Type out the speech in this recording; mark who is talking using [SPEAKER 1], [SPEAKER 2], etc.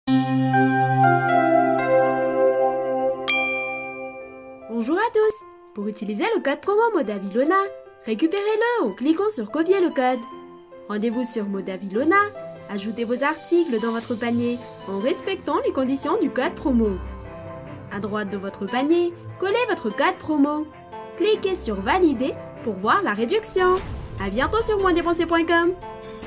[SPEAKER 1] Bonjour à tous! Pour utiliser le code promo Modavilona, récupérez-le en cliquant sur copier le code. Rendez-vous sur Modavilona, ajoutez vos articles dans votre panier en respectant les conditions du code promo. À droite de votre panier, collez votre code promo. Cliquez sur valider pour voir la réduction. À bientôt sur moindépenser.com.